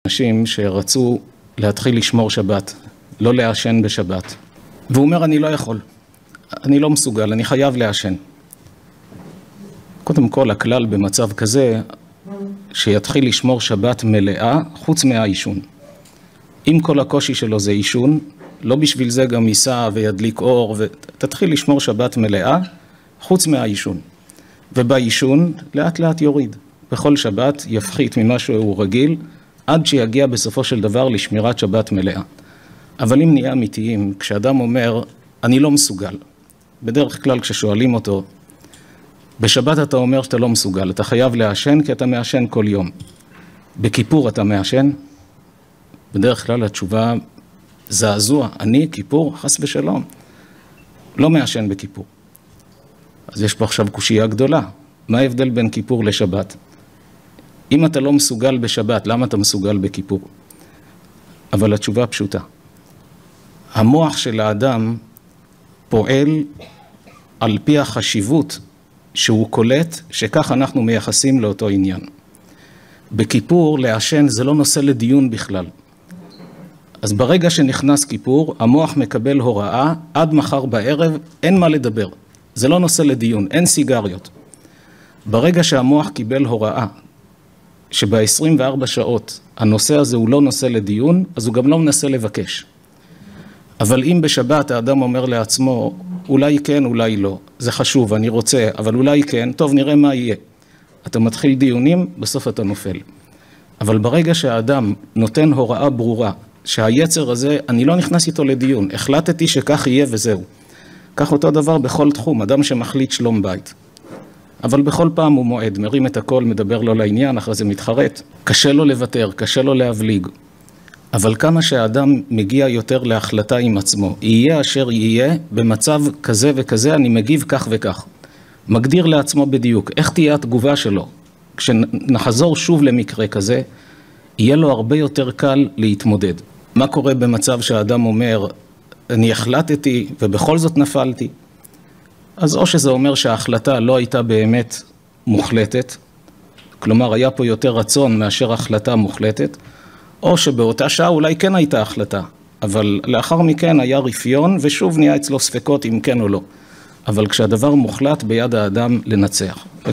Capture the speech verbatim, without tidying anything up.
אנשים שרצו להתחיל לשמור שבת, לא לעשן בשבת. והוא אומר, אני לא יכול, אני לא מסוגל, אני חייב לעשן. קודם כל, הכלל במצב כזה, שיתחיל לשמור שבת מלאה, חוץ מהעישון. אם כל הקושי שלו זה עישון, לא בשביל זה גם ייסע וידליק אור, ותתחיל לשמור שבת מלאה, חוץ מהעישון. ובעישון, לאט לאט יוריד. בכל שבת יפחית ממה שהוא רגיל, עד שיגיע בסופו של דבר לשמירת שבת מלאה. אבל אם נהיה אמיתיים, כשאדם אומר, אני לא מסוגל, בדרך כלל כששואלים אותו, בשבת אתה אומר שאתה לא מסוגל, אתה חייב לעשן כי אתה מעשן כל יום. בכיפור אתה מעשן? בדרך כלל התשובה זעזוע, אני כיפור חס ושלום, לא מעשן בכיפור. אז יש פה עכשיו קושייה גדולה, מה ההבדל בין כיפור לשבת? אם אתה לא מסוגל בשבת, למה אתה מסוגל בכיפור? אבל התשובה פשוטה. המוח של האדם פועל על פי החשיבות שהוא קולט, שכך אנחנו מייחסים לאותו עניין. בכיפור לעשן זה לא נושא לדיון בכלל. אז ברגע שנכנס כיפור, המוח מקבל הוראה, עד מחר בערב אין מה לדבר. זה לא נושא לדיון, אין סיגריות. ברגע שהמוח קיבל הוראה, שב-עשרים וארבע שעות הנושא הזה הוא לא נושא לדיון, אז הוא גם לא מנסה לבקש. אבל אם בשבת האדם אומר לעצמו, אולי כן, אולי לא, זה חשוב, אני רוצה, אבל אולי כן, טוב, נראה מה יהיה. אתה מתחיל דיונים, בסוף אתה נופל. אבל ברגע שהאדם נותן הוראה ברורה, שהיצר הזה, אני לא נכנס איתו לדיון, החלטתי שכך יהיה וזהו. כך אותו דבר בכל תחום, אדם שמחליט שלום בית. אבל בכל פעם הוא מועד, מרים את הכל, מדבר לו לעניין, אחרי זה מתחרט. קשה לו לוותר, קשה לו להבליג. אבל כמה שהאדם מגיע יותר להחלטה עם עצמו, יהיה אשר יהיה, במצב כזה וכזה אני מגיב כך וכך. מגדיר לעצמו בדיוק, איך תהיה התגובה שלו. כשנחזור שוב למקרה כזה, יהיה לו הרבה יותר קל להתמודד. מה קורה במצב שהאדם אומר, אני החלטתי ובכל זאת נפלתי? אז או שזה אומר שההחלטה לא הייתה באמת מוחלטת, כלומר היה פה יותר רצון מאשר החלטה מוחלטת, או שבאותה שעה אולי כן הייתה החלטה, אבל לאחר מכן היה רפיון ושוב נהיה אצלו ספקות אם כן או לא. אבל כשהדבר מוחלט ביד האדם לנצח.